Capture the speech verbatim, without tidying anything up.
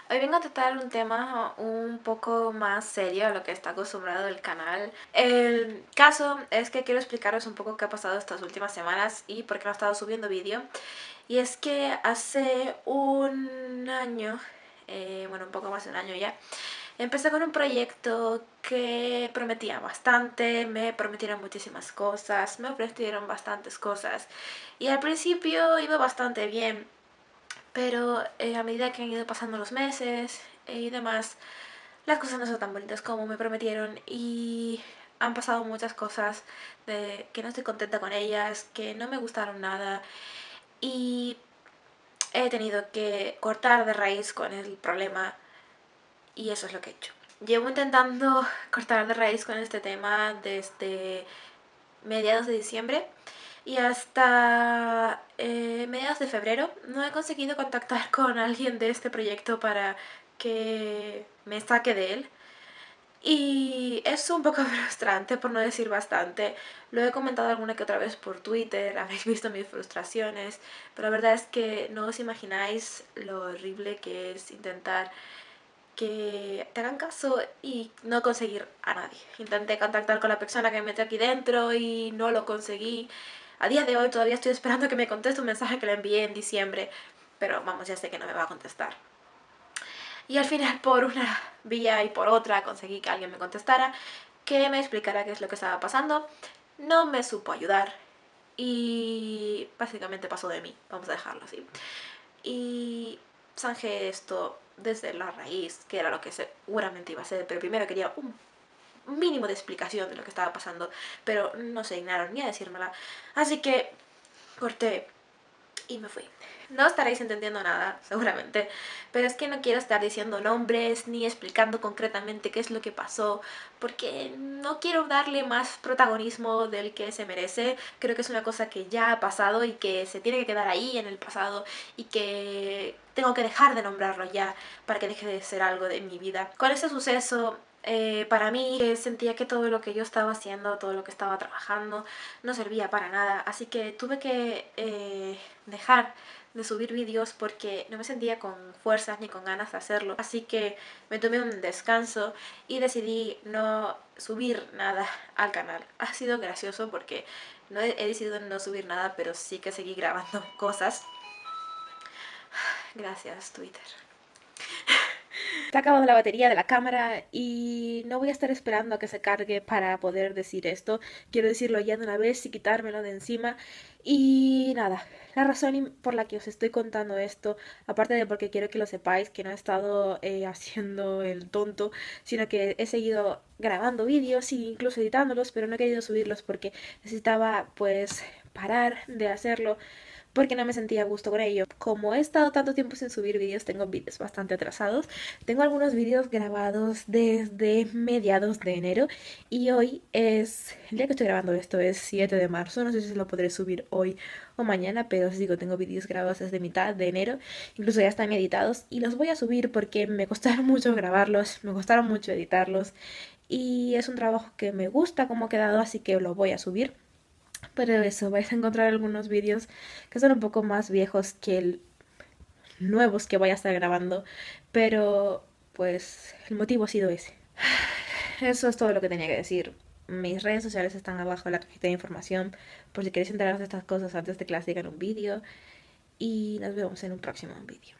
Hoy vengo a tratar un tema un poco más serio a lo que está acostumbrado el canal. El caso es que quiero explicaros un poco qué ha pasado estas últimas semanas y por qué no he estado subiendo vídeo. Y es que hace un año, eh, bueno, un poco más de un año ya, empecé con un proyecto que prometía bastante, me prometieron muchísimas cosas, me ofrecieron bastantes cosas y al principio iba bastante bien. Pero eh, a medida que han ido pasando los meses eh, y demás, las cosas no son tan bonitas como me prometieron y han pasado muchas cosas de que no estoy contenta con ellas, que no me gustaron nada y he tenido que cortar de raíz con el problema y eso es lo que he hecho. Llevo intentando cortar de raíz con este tema desde mediados de diciembre y hasta eh, mediados de febrero no he conseguido contactar con alguien de este proyecto para que me saque de él. Y es un poco frustrante, por no decir bastante. Lo he comentado alguna que otra vez por Twitter, habéis visto mis frustraciones, pero la verdad es que no os imagináis lo horrible que es intentar que te hagan caso y no conseguir a nadie. Intenté contactar con la persona que me metió aquí dentro y no lo conseguí. A día de hoy todavía estoy esperando que me conteste un mensaje que le envié en diciembre, pero vamos, ya sé que no me va a contestar. Y al final, por una vía y por otra, conseguí que alguien me contestara, que me explicara qué es lo que estaba pasando. No me supo ayudar y básicamente pasó de mí, vamos a dejarlo así. Y zanjé esto desde la raíz, que era lo que seguramente iba a ser, pero primero quería un mínimo de explicación de lo que estaba pasando, pero no se dignaron ni a decírmela. Así que corté y me fui. No estaréis entendiendo nada, seguramente, pero es que no quiero estar diciendo nombres ni explicando concretamente qué es lo que pasó, porque no quiero darle más protagonismo del que se merece. Creo que es una cosa que ya ha pasado y que se tiene que quedar ahí en el pasado y que tengo que dejar de nombrarlo ya para que deje de ser algo de mi vida. Con este suceso, eh, para mí eh, sentía que todo lo que yo estaba haciendo, todo lo que estaba trabajando, no servía para nada, así que tuve que eh, dejar de subir vídeos porque no me sentía con fuerzas ni con ganas de hacerlo, así que me tomé un descanso y decidí no subir nada al canal. Ha sido gracioso porque no he, he decidido no subir nada, pero sí que seguí grabando cosas. Gracias, Twitter. Se ha acabado la batería de la cámara y no voy a estar esperando a que se cargue para poder decir esto. Quiero decirlo ya de una vez y quitármelo de encima. Y nada, la razón por la que os estoy contando esto, aparte de porque quiero que lo sepáis, que no he estado eh, haciendo el tonto, sino que he seguido grabando vídeos e incluso editándolos, pero no he querido subirlos porque necesitaba pues parar de hacerlo porque no me sentía a gusto con ello. Como he estado tanto tiempo sin subir vídeos, tengo vídeos bastante atrasados. Tengo algunos vídeos grabados desde mediados de enero y hoy es, el día que estoy grabando esto es siete de marzo, no sé si lo podré subir hoy o mañana, pero os digo, tengo vídeos grabados desde mitad de enero, incluso ya están editados y los voy a subir porque me costaron mucho grabarlos, me costaron mucho editarlos y es un trabajo que me gusta cómo ha quedado, así que lo voy a subir. Pero eso, vais a encontrar algunos vídeos que son un poco más viejos que el nuevos que voy a estar grabando, pero pues el motivo ha sido ese. Eso es todo lo que tenía que decir. Mis redes sociales están abajo en la cajita de información por si queréis enteraros de estas cosas antes de que las diga en un vídeo y nos vemos en un próximo vídeo.